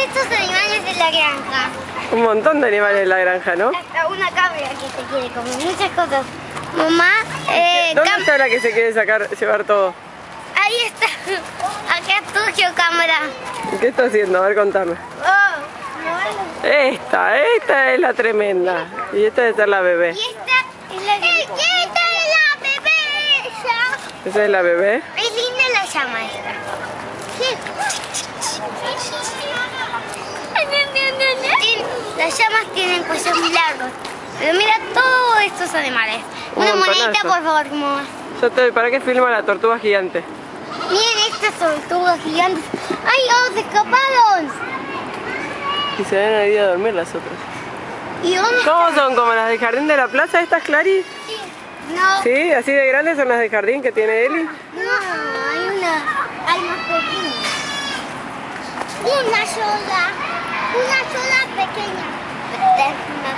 estos animales de la granja. Un montón de animales en la granja, ¿no? Hasta una cabra que se quiere comer, muchas cosas. Mamá, ¿Dónde está la que se quiere llevar todo? ahí está. Acá es tuyo, cámara. ¿Qué está haciendo? A ver, contame. Oh, no. Esta es la tremenda. Y esta debe ser la bebé. Y esta es la que... ¡Esta es la bebé! ¿Esa es la bebé? Es linda la llama esta. Las llamas tienen cuellos muy largos. Pero mira todos estos animales. Una monedita, por favor, mamá. Yo estoy, ¿para qué filma la tortuga gigante? Miren estas tortugas gigantes. ¡Ay, oh, se escaparon! Y se van a ir a dormir las otras. ¿Y dónde ¿Cómo están? son? ¿Como las del jardín de la plaza estas, Clary? Sí. No. ¿Sí? ¿Así de grandes son las del jardín que tiene Eli? No, hay más pequeñas. Una sola pequeña.